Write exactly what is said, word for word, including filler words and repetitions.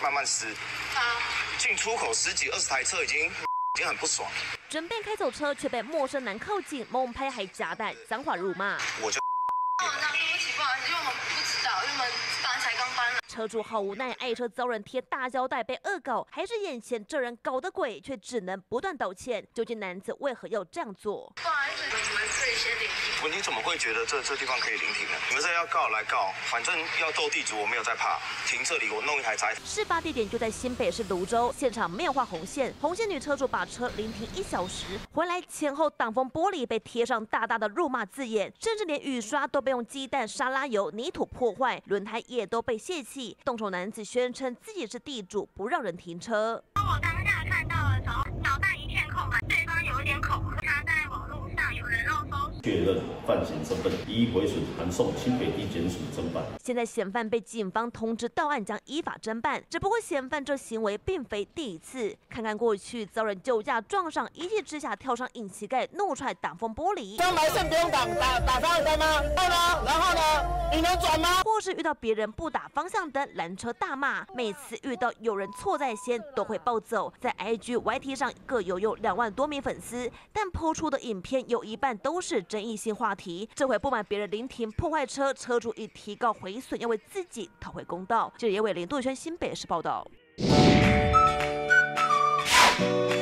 慢慢撕。啊，进出口十几二十台车已经。 已经很不爽， 准备开走车，却被陌生男靠近，猛拍还夹带脏话辱骂。 我就。 哦，那对不起，不好意思，因为我们不知道，因为我们搬才刚搬来。 车主好无奈，爱车遭人贴大胶带被恶搞，还是眼前这人搞的鬼，却只能不断道歉。究竟男子为何要这样做？ 不好意思，你们可以先临停。 我你怎么会觉得这这地方可以临停呢？你们这要告来告，反正要斗地主，我没有在怕。停这里，我弄一台拆。 事发地点就在新北市芦洲，现场没有画红线，红线女车主把车临停一小时，回来前后挡风玻璃被贴上大大的辱骂字眼，甚至连雨刷都被用鸡蛋、沙拉油、泥土破坏，轮胎也都被泄气。动手男子宣称自己是地主，不让人停车。 我当下看到的时候，脑袋一片空白，对方有一点恐吓，他在网络上有人肉搜。 确认犯行身份，一一回损，函送新北地检署侦办。 现在嫌犯被警方通知到案，将依法侦办。只不过嫌犯这行为并非第一次，看看过去遭人酒驾撞上，一气之下跳上引擎盖，怒踹挡风玻璃。 刚来线不用挡，打打方向灯吗？然后呢？然后呢？你能转吗？ 或是遇到别人不打方向灯，拦车大骂。每次遇到有人错在先，都会暴走。在 I G、Y T 上各有有两万多名粉丝，但抛出的影片有一半都是争议性话题。这回不满别人临停破坏车，车主以提告毁损，要为自己讨回公道。记者叶伟林、杜宇轩新北市报道。